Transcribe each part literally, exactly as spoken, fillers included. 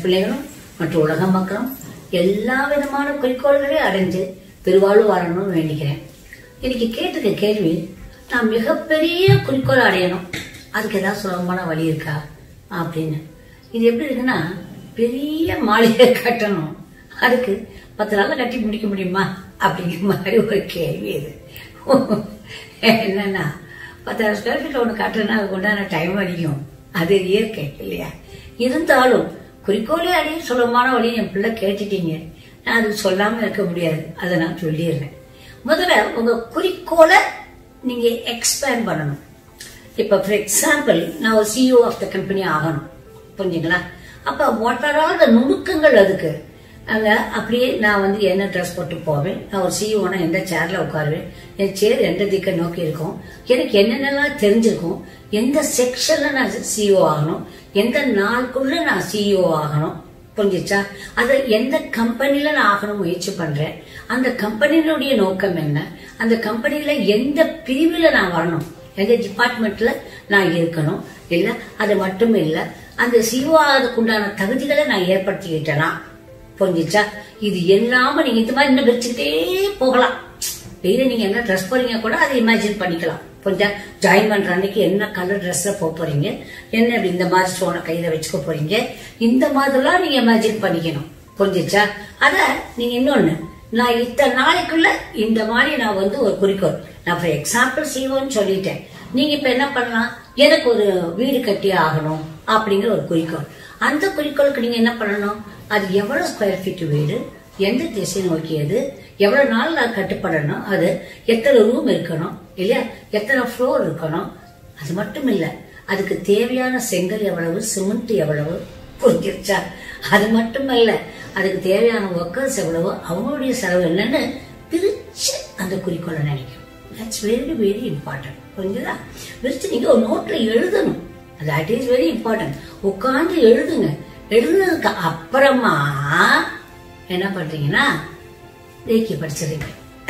பிள்ளைகளும் மற்றும் உலக மக்களும் எல்லா விதமான குறிக்கோள்களையும் அடைஞ்சு பெருவாழ்வு வாழணும்னு வேண்டிக்கிறேன். இன்னைக்கு கேட்டிருக்க கேள்வி, நான் மிகப்பெரிய குறிக்கோள் அடையணும், அதுக்கு ஏதாவது சுலபமான வழி இருக்கா அப்படின்னு. இது எப்படி இருக்குன்னா, பெரிய மாளிகை கட்டணும், அதுக்கு பத்து நாள்ல கட்டி முடிக்க முடியுமா அப்படிங்கிற மாதிரி ஒரு கேள்வி இது. என்னன்னா, பத்தாயிரம் ஸ்கொயர் ஃபீட்ல ஒண்ணு கட்டுறதுன்னா அதுக்கு உண்டான டைம் அடிக்கும், அது இயற்கை இல்லையா? இருந்தாலும் குறிக்கோளே அடைய சுலபமான வழி என் பிள்ளை கேட்டுட்டீங்க, நான் அது சொல்லாம இருக்க முடியாது, அதை நான் சொல்லிடுறேன். முதல்ல உங்க குறிக்கோளை நீங்க எக்ஸ்பேண்ட் பண்ணணும். இப்ப ஃபார் எக்ஸாம்பிள், நான் ஒரு சிஇஓ ஆஃப் த கம்பெனி ஆகணும், புரிஞ்சுங்களா? அப்ப ஒட்டராத நுணுக்கங்கள் அதுக்கு அங்க அப்படியே நான் வந்து என்ன ட்ரெஸ் போட்டு போவேன், நான் ஒரு சிஇஓனா எந்த சேர்ல உட்காருவேன், என் சேர் எந்த திக்க நோக்கி இருக்கும், எனக்கு என்னென்னலாம் தெரிஞ்சிருக்கும், எந்த செக்ஷன்ல நான் சிஇஓ ஆகணும், எந்த நாளுக்குள்ள நான் சிஇஓ ஆகணும், புரிஞ்சிச்சா? அது எந்த கம்பெனில நான் ஆகணும் முயற்சி பண்றேன், அந்த கம்பெனியினுடைய நோக்கம் என்ன, அந்த கம்பெனில எந்த பிரிவுல நான் வரணும், எந்த டிபார்ட்மெண்ட்ல நான் இருக்கணும், இல்ல அது மட்டும் இல்ல அந்த சிஇஓ ஆகிறதுக்குண்டான தகுதிகளை நான் ஏற்படுத்திக்கிட்டேனா, புரிஞ்சிச்சா? இது எல்லாம நீங்க இந்த மாதிரி இன்னும் வச்சுக்கிட்டே போகலாம். டெய்லி நீங்க என்ன ட்ரெஸ் போறீங்க கூட அதை இமேஜின் பண்ணிக்கலாம். கொஞ்சம் ஜாயின் பண்ற அன்னைக்கு என்ன கலர் ட்ரெஸ்ல போக போறீங்க, என்ன இந்த மாதிரி ஸ்டோனை கையில வச்சுக்க போறீங்க, இந்த மாதிரிலாம் நீங்க இமேஜின் பண்ணிக்கணும், புரிஞ்சிச்சா? அத நீங்க இன்னொன்னு, நான் இத்தனை நாளைக்குள்ள இந்த மாதிரி நான் வந்து ஒரு குறிக்கோள், நான் ஃபார் எக்ஸாம்பிள் சிஓன்னு சொல்லிட்டேன், நீங்க இப்ப என்ன பண்ணலாம், எனக்கு ஒரு வீடு கட்டி ஆகணும் அப்படிங்கிற ஒரு குறிக்கோள். அந்த குறிக்கோளுக்கு நீங்க என்ன பண்ணணும், அது எவ்வளவு ஸ்கொயர் ஃபீட் வீடு, எந்த திசை நோக்கியது, எவ்வளவு நாள் நான் கட்டுப்படணும், அது எத்தனை ரூம் இருக்கணும் இல்லையா, எத்தனை ஃப்ளோர் இருக்கணும், அது மட்டும் இல்ல அதுக்கு தேவையான செங்கல் எவ்வளவு, சிமெண்ட் எவ்வளவு, புரிஞ்சிருச்சா? அது மட்டும் இல்ல அதுக்கு தேவையான ஒர்க்கர்ஸ் எவ்வளவு, அவங்களுடைய செலவு என்னன்னு பிரிச்சு அந்த குறிக்கோளை நினைக்கும். தட்ஸ் வெரி வெரி இம்பார்ட்டன்ட், புரிஞ்சுதா? பிரிச்சு நீங்க ஒரு நோட்ல எழுதணும், தட் இஸ் வெரி இம்பார்ட்டன்ட். உட்காந்து எழுதுங்க. எழுதுனதுக்கு அப்புறமா என்ன பண்றீங்கன்னா, ரேக்கி படிச்சிருங்க.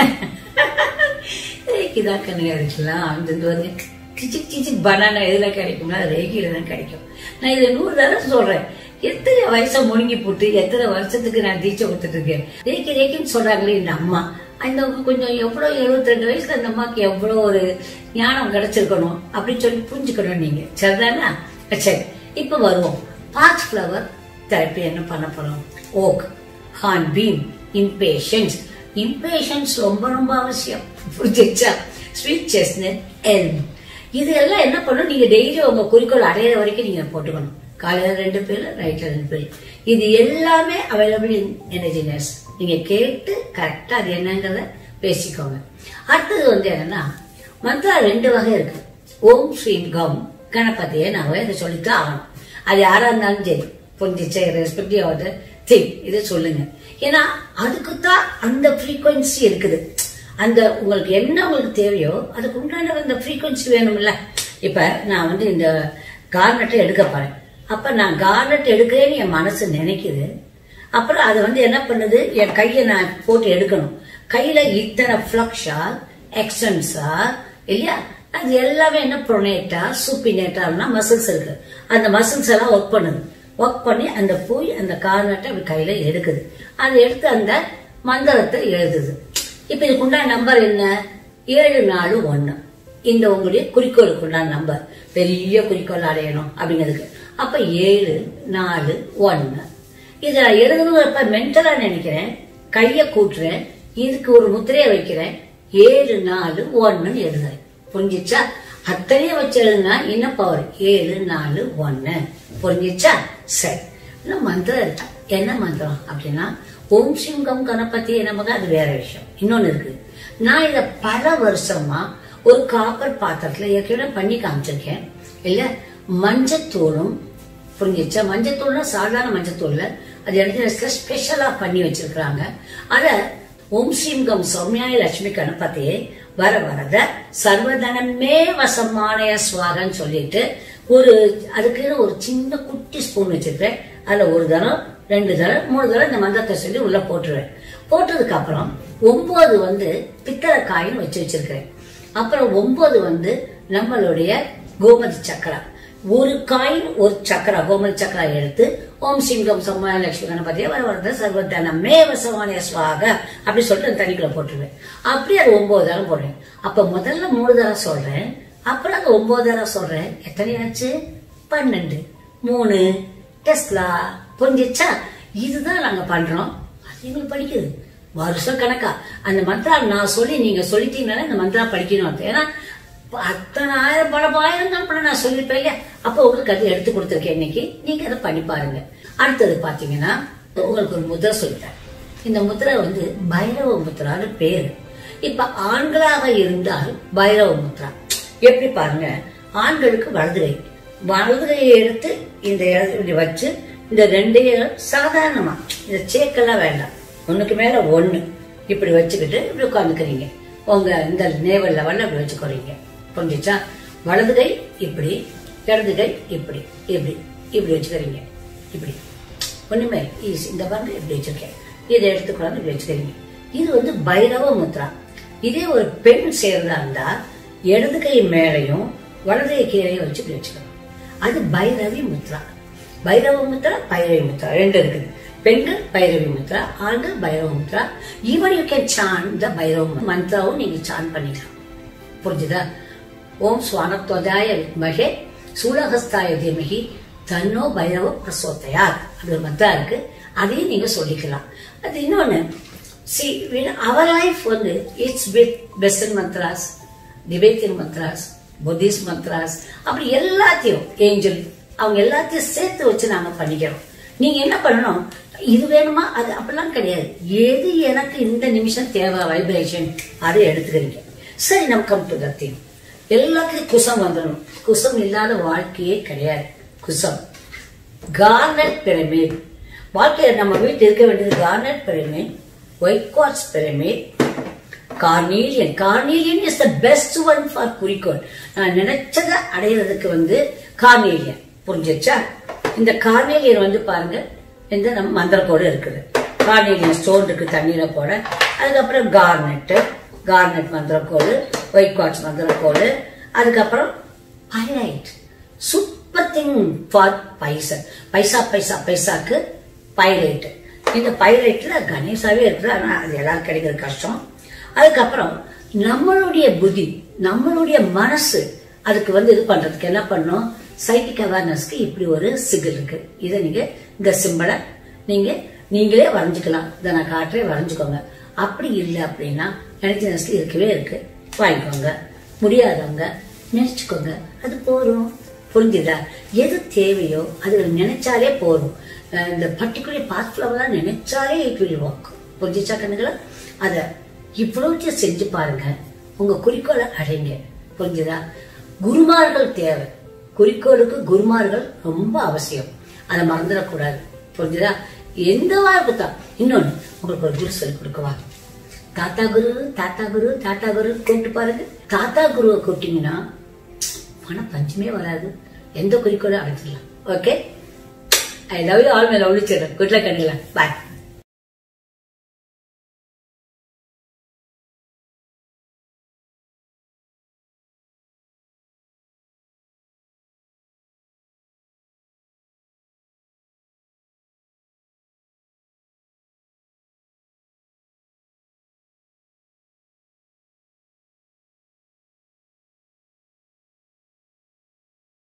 ரேக்கி தான் கண்ணு கிடைக்கலாம். அந்த வந்து கிச்சிக் கிச்சிக் பனானா எதுல கிடைக்கும்னா ரேக்கில தான் கிடைக்கும். நான் இதை நூறு தடவை சொல்றேன். எத்தனை வயசை முழுங்கி போட்டு எத்தனை வருஷத்துக்கு நான் தீட்சை கொடுத்துட்டு இருக்கேன். ரேக்கி ரேக்கின்னு சொல்றாங்களே இந்த அம்மா, அந்த கொஞ்சம் எவ்வளவு எழுபத்தி ரெண்டு வயசுல அந்த அம்மாக்கு எவ்வளவு ஒரு ஞானம் கிடைச்சிருக்கணும் அப்படின்னு சொல்லி புரிஞ்சுக்கணும் நீங்க, சரிதானா? சரி, இப்ப வருவோம். பாத் ஃபிளவர் தெரப்பி என்ன பண்ண போறோம்? Oak, horn beam, impatiens. Impatiens ரொம்ப ரொம்ப அவசியம், புரிஞ்சிச்சா? ஸ்வீட் செஸ்னட், எல்ம், இது எல்லாம் என்ன பண்ணும், நீங்க டெய்லி உங்க குறிக்கோள் அடையிற வரைக்கும் நீங்க போட்டுக்கணும். காலையில ரெண்டு பேர், நைட்ல ரெண்டு பேர். இது எல்லாமே அவைலபிள் இன் எனர்ஜினெஸ்ட். நீங்க கேட்டு கரெக்டா அது என்னங்கறத பேசிக்கோங்க. அடுத்தது வந்து என்னன்னா, மந்த்ரா ரெண்டு வகை இருக்கு. ஓம் ஸ்ரீம் கம் கணபதியை நான் இதை சொல்லிட்டு ஆகணும். அது யாரா இருந்தாலும் சரி, புரிஞ்சிச்சா? ரெஸ்பெக்டிவ் ஆஃப் தி திங் இதை சொல்லுங்க. ஏன்னா அதுக்குத்தான் அந்த ஃப்ரீக்வன்சி இருக்குது. அந்த உங்களுக்கு என்ன உங்களுக்கு தேவையோ அதுக்கு உண்டான அந்த ஃப்ரீக்வன்சி வேணும்ல. இப்ப நான் வந்து இந்த கார்னட்டை எடுக்க போறேன், அப்ப நான் கார்னட் எடுக்கிறேன்னு என் மனசு நினைக்குது. அப்புறம் அது வந்து என்ன பண்ணுது, என் கையை நான் போட்டு எடுக்கணும். கையில இத்தனை பிளக்ஸா எக்ஸ்டென்ஸா இல்லையா, அது எல்லாமே என்ன ப்ரொனேட்டா சூப்பினேட்டா மசில்ஸ் இருக்கு. அந்த மசில்ஸ் எல்லாம் ஒர்க் பண்ணுது. ஒர்க் பண்ணி அந்த போய் அந்த கார்னட்டை அப்படி கையில எடுக்குது. அதை எடுத்து அந்த மந்திரத்தை எழுதுது. இப்ப இதுக்கு உண்டான நம்பர் என்ன? ஏழு நாலு ஒன்னு. இந்த உங்களுடைய குறிக்கோளுக்கு உண்டான நம்பர், பெரிய குறிக்கோள் அடையணும் அப்படிங்கிறதுக்கு. அப்ப ஏழு நாலு ஒன்னு இத எழுதணும்ப்ப மென்டலா நினைக்கிறேன், கைய கூட்டுறேன், இதுக்கு ஒரு முத்திரைய வைக்கிறேன், ஏழு நாலு ஒன்னு எழுதுறேன். புரிஞ்சிச்சா? அத்தனைய வச்சு எழுதுனா என்ன பவர்? ஏழு நாலு ஒன்னு. புரிஞ்சிச்சா? சரி, இன்னும் மந்திரம் இருக்கு. என்ன மந்திரம் அப்படின்னா, ஓம் சிங்கம் கணபதி நமக்கு, அது வேற விஷயம். இன்னொன்னு இருக்கு. நான் இத பல வருஷமா ஒரு காப்பர் பாத்திரத்துல ஏற்கனவே பண்ணி காமிச்சிருக்கேன் இல்ல, மஞ்சத்தூளும், புரிஞ்சிச்சா? மஞ்சத்தூள்னா சாதாரண மஞ்சத்தூள்ல அது எடுத்து ஸ்பெஷலா பண்ணி வச்சிருக்காங்க. அத ஓம் ஸ்ரீங்கம் சௌமியாய லட்சுமி கணபதியே வரவரத சர்வதனமே வசமானய சுவாகன்னு சொல்லிட்டு ஒரு அதுக்கு ஒரு சின்ன குட்டி ஸ்பூன் வச்சிருக்கேன். அதுல ஒரு தரம், ரெண்டு தரம், மூணு தரம் இந்த மந்திரத்தை சொல்லி உள்ள போட்டுருவேன். போட்டதுக்கு அப்புறம் ஒன்பது வந்து பித்தளை காயின் வச்சு வச்சிருக்கிறேன். அப்புறம் ஒன்பது வந்து நம்மளுடைய கோமதி சக்கரம். ஒரு காயின் ஒரு சக்கரா கோமல் சக்கரா எடுத்து ஓம் சிங்கம் சம்மா லட்சுமி கணபதிய வரவரத சர்வதான மேவ சமானிய ஸ்வாக அப்படி சொல்லிட்டு தண்ணிக்குள்ள போட்டுருவேன். அப்படி அது ஒன்பது தரம் போடுறேன். அப்ப முதல்ல மூணு தரம் சொல்றேன், அப்புறம் அது ஒன்பது தரம் சொல்றேன். எத்தனையாச்சு? பன்னெண்டு. மூணு டெஸ்லா புரிஞ்சிச்சா? இதுதான் நாங்க பண்றோம். அது எங்களுக்கு படிக்குது வருஷம் கணக்கா. அந்த மந்திரா நான் சொல்லி நீங்க சொல்லிட்டீங்கன்னா இந்த மந்திரா படிக்கணும். ஏன்னா அத்தனை ஆயிரம் பல ஆயிரம் பல நான் சொல்லிருப்பேன். அப்ப உங்களுக்கு அது எடுத்து கொடுத்துருக்கேன். இன்னைக்கு நீங்க அதை பண்ணி பாருங்க. அடுத்தது பாத்தீங்கன்னா உங்களுக்கு ஒரு முத்திரை சொல்லிட்டேன். இந்த முத்திரை வந்து பைரவ முத்திரான்னு பேரு. இப்ப ஆண்களாக இருந்தால் பைரவ முத்திரா எப்படி பாருங்க, ஆண்களுக்கு வலதுகை வலதுகையை எடுத்து இந்த இடத்துல வச்சு இந்த ரெண்டையும் சாதாரணமா இந்த சேக்கெல்லாம் வேண்டாம், ஒண்ணுக்கு மேல ஒண்ணு இப்படி வச்சுக்கிட்டு இப்படி உட்காந்துக்கிறீங்க. உங்க இந்த நேவல் லெவல்ல இப்படி வச்சுக்கிறீங்க. புரிஞ்சிச்சா? வலதுகை இப்படி, இடதுகை இப்படி இப்படி இப்படி வச்சுக்கிறீங்க. இப்படி ஒண்ணுமே ஈஸி. இந்த பாருங்க இப்படி வச்சிருக்கேன். இதை எடுத்துக்கொண்டு இப்படி வச்சுக்கிறீங்க. இது வந்து பைரவ முத்ரா. இதே ஒரு பெண் சேர்ந்தா இருந்தா இடது கை மேலையும் வலது கை கீழையும் வச்சு இப்படி வச்சுக்கணும். அது பைரவி முத்ரா. பைரவ முத்ரா பைரவி முத்ரா ரெண்டு இருக்குது. பெண்கள் பைரவி முத்ரா, ஆண்கள் பைரவ முத்ரா. Even you can chant the Bhairava மந்த்ராவும் நீங்க சான் பண்ணிக்கலாம். புரிஞ்சுதா? ஓம் ஸ்வானத்வதாய வித்மஹே சூலஹஸ்தாய தீமஹி தன்னோ பைரவ பிரசோதயாத் அப்படி ஒரு மந்த்ரா இருக்கு. அதையும் நீங்க சொல்லிக்கலாம். அது இன்னொன்னு, see our life வந்து it's with western mantras, Tibetan mantras, Buddhist mantras, அப்படி எல்லாத்தையும் ஏஞ்சல் அவங்க எல்லாத்தையும் சேர்த்து வச்சு நாம பண்ணிக்கிறோம். நீங்க என்ன பண்ணணும், இது வேணுமா அது அப்படிலாம் கிடையாது. எது எனக்கு இந்த நிமிஷம் தேவை வைப்ரேஷன் அதை எடுத்துக்கிறீங்க. சரி, நம்ம கம் டு த திங். எல்லாத்துக்கும் குசம் வந்துடணும். குசம் இல்லாத வாழ்க்கையே கிடையாது. குசம் கார்னட் பிரமிட். வாழ்க்கையில நம்ம வீட்டில் இருக்க வேண்டியது garnet pyramid, white quartz pyramid, carnelian. Carnelian is the best one for குறிக்கோள். நான் நினைச்சதை அடையிறதுக்கு வந்து கார்னீலியன். புரிஞ்சிச்சா? இந்த கார்னீலியன் வந்து பாருங்க, இந்த நம்ம மந்திரக்கோடு இருக்குது. கார்னீலியன் ஸ்டோன் இருக்கு தண்ணீரை போட. அதுக்கப்புறம் கார்னெட், கார்னெட் மந்திரக்கோடு, ஒயிட் குவார்ட்ஸ் மந்திரக்கோடு, அதுக்கப்புறம் pyrite. Super thing for paisa. பைசா பைசா பைசாக்கு பைரைட். இந்த பைரைட்ல கணேசாவே இருக்குது. ஆனா அது எல்லாரும் கிடைக்கிறது கஷ்டம். அதுக்கப்புறம் நம்மளுடைய புத்தி, நம்மளுடைய மனசு அதுக்கு வந்து இது பண்றதுக்கு என்ன பண்ணணும், சைக்கிக் அவேர்னஸ்க்கு இப்படி ஒரு சிகிள் இருக்கு. இதை நீங்க இந்த சிம்பிளை நீங்க நீங்களே வரைஞ்சுக்கலாம். இதை நான் காட்டுறே, வரைஞ்சுக்கோங்க. அப்படி இல்லை அப்படின்னா எனர்ஜினஸ்க்கு இருக்கவே இருக்கு, வாங்கிக்கோங்க. முடியாதவங்க நினைச்சுக்கோங்க, அது போறோம். புரிஞ்சுதா? எது தேவையோ அது நினைச்சாலே போறோம். இந்த பர்டிகுலர் பாத் ஃபிளவர் நினைச்சாலே இட் வில் ஒர்க். புரிஞ்சிச்சா கண்ணுங்களா? அத இவ்வளவு செஞ்சு பாருங்க, உங்க குறிக்கோளை அடைங்க. புரிஞ்சுதா? குருமார்கள் தேவை. குறிக்கோளுக்கு குருமார்கள் ரொம்ப அவசியம். அதை மறந்துடக்கூடாது. புரிஞ்சுதா? எந்த வாழ்க்கை தான். இன்னொன்னு உங்களுக்கு ஒரு குரு சொல்லி கொடுக்கவா? தாத்தா குரு, தாத்தா குரு, தாத்தா குரு கூப்பிட்டு பாருங்க. தாத்தா குருவை கூப்பிட்டீங்கன்னா பண பஞ்சமே வராது. எந்த குறிக்கோளும் அடைச்சிடலாம். Okay, I love you all, my lovely children. Good luck, Anila. Bye.